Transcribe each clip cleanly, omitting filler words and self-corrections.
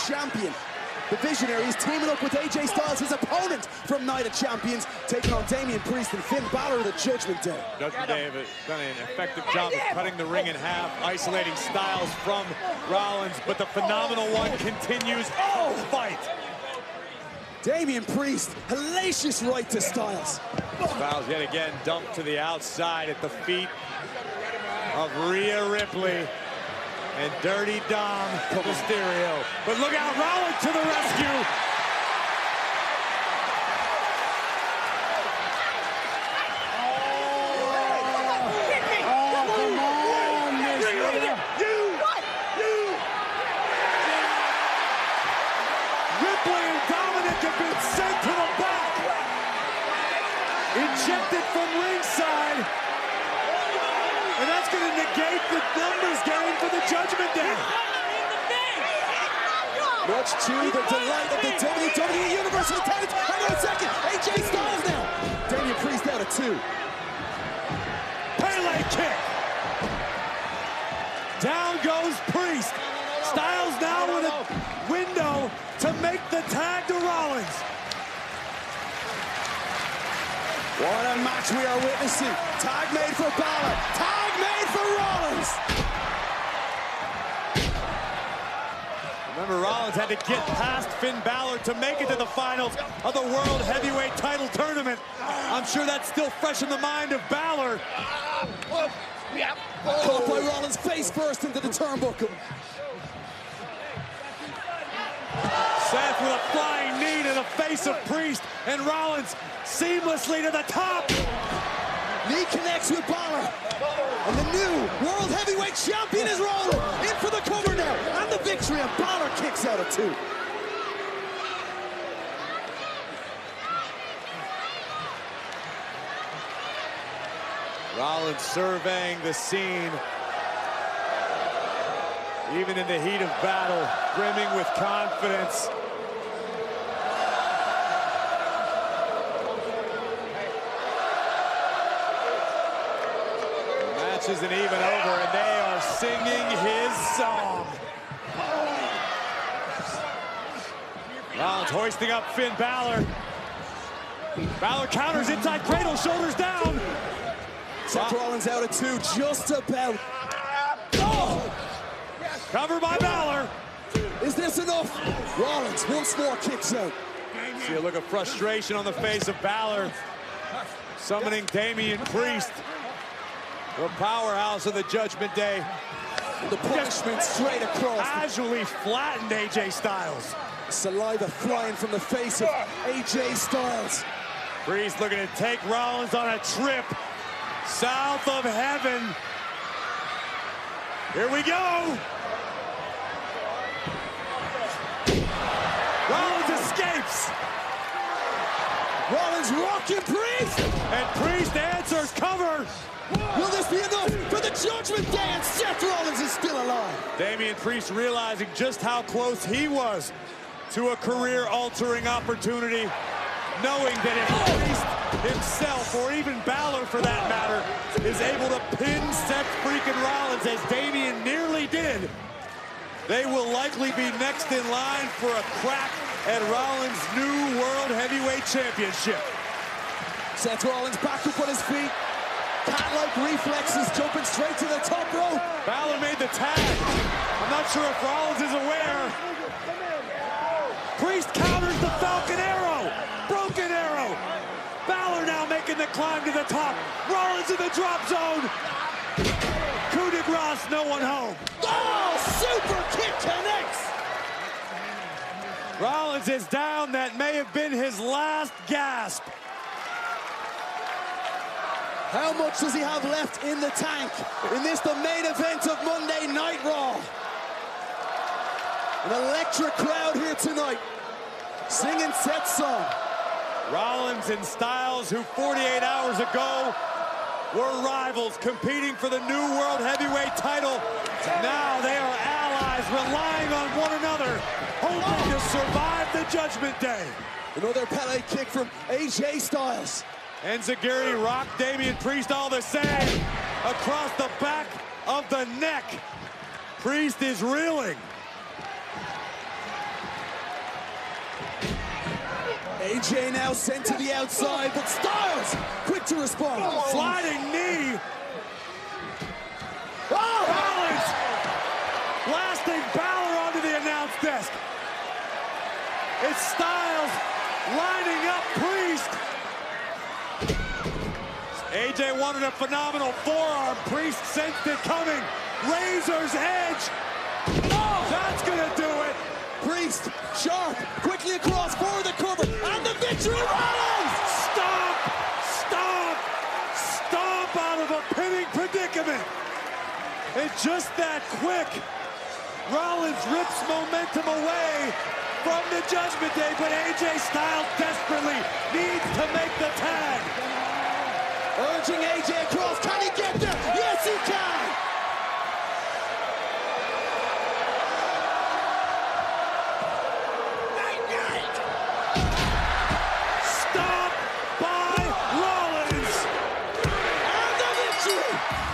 champion. The Visionary is teaming up with AJ Styles, his opponent from Night of Champions, taking on Damian Priest and Finn Balor of the Judgment Day. Judgment Day have done an effective job of cutting the ring in half, isolating Styles from Rollins, but the phenomenal one continues the fight. Damian Priest, hellacious right to Styles. Styles yet again dumped to the outside at the feet of Rhea Ripley and Dirty Dom Mysterio. But look out, Rollins to the rescue. Ripley and Dominic have been sent to the back. Ejected from ringside. And that's going to negate the numbers game for the Judgment Day. Much to the delight of the WWE Universal Attendance. Hang on a second. AJ Styles now. Damian Priest out of 2. Pele kick. Down goes Priest. Styles now with a window to make the tag to Rollins. What a match we are witnessing. Tag made for Balor. Tag made for Rollins. Remember, Rollins had to get past Finn Balor to make it to the finals of the World Heavyweight Title Tournament. I'm sure that's still fresh in the mind of Balor. Caught by Rollins face first into the turnbuckle. Seth with a flying knee to the face of Priest, and Rollins seamlessly to the top. Knee connects with Balor. And the new World Heavyweight Champion is rolling. In for the cover now. And the victory, and Balor kicks out of 2. Rollins surveying the scene. Even in the heat of battle, brimming with confidence. The match isn't even over, and they are singing his song. Rollins hoisting up Finn Balor. Balor counters inside cradle, shoulders down. Seth Rollins out of 2, just about. Cover by Balor. Is this enough? Rollins once more kicks out. See a look of frustration on the face of Balor. Summoning Damian Priest, the powerhouse of the Judgment Day. The punishment straight across. Casually flattened AJ Styles. Saliva flying from the face of AJ Styles. Priest looking to take Rollins on a trip south of heaven. Here we go. Rollins escapes. Rollins rocking Priest. And Priest answers cover. Will this be enough for the Judgment Day? And Seth Rollins is still alive. Damian Priest realizing just how close he was to a career-altering opportunity, knowing that if Priest himself, or even Balor for that matter, is able to pin Seth freaking Rollins as Damian nearly did, they will likely be next in line for a crack at Rollins' new World Heavyweight Championship. Seth Rollins back up on his feet. Cat-like reflexes, jumping straight to the top rope. Balor made the tag. I'm not sure if Rollins is aware. Priest counters the Falcon Arrow. Broken Arrow. Balor now making the climb to the top. Rollins in the drop zone. Coup de grace, no one home. Oh, super kick connects. Rollins is down. That may have been his last gasp. How much does he have left in the tank in this, the main event of Monday Night Raw? An electric crowd here tonight, singing Seth's song. Rollins and Styles, who 48 hours ago were rivals competing for the new World Heavyweight title. Now they are allies, relying on one another, hoping to survive the Judgment Day. Another Pele kick from AJ Styles. Enziguri rocked Damian Priest all the same. Across the back of the neck. Priest is reeling. AJ now sent to the outside, but Styles quick to respond. Sliding knee. Oh! Rollins blasting Balor onto the announce desk. It's Styles lining up Priest. AJ wanted a phenomenal forearm. Priest sensed it coming. Razor's edge. Oh, that's gonna do it. Priest, sharp, quickly across for the cover, and the victory! Rollins! Stop! Stop! Stop out of a pinning predicament. It's just that quick. Rollins rips momentum away from the Judgment Day, but AJ Styles desperately needs to make the tag. Urging AJ across, can he get there? Yes, he can! Stop by Rollins. And the victory!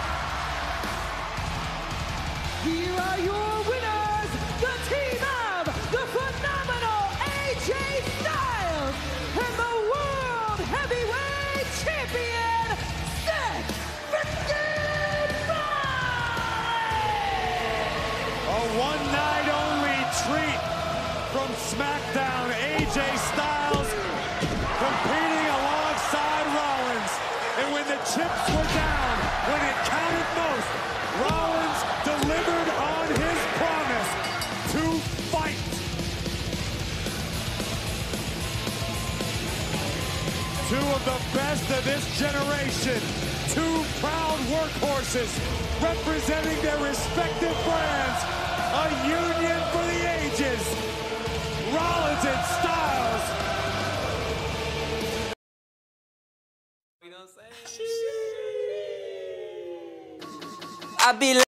Here are your winners, the team of the phenomenal AJ Styles and the World Heavyweight Champion, Seth freaking Rollins! A one-night-only treat from SmackDown. AJ Styles competing alongside Rollins. And when the chips were down, when it counted most, Rollins delivered on his promise to fight. Two of the best of this generation. Two proud workhorses representing their respective brands. A union for the ages. Rollins and Styles. I be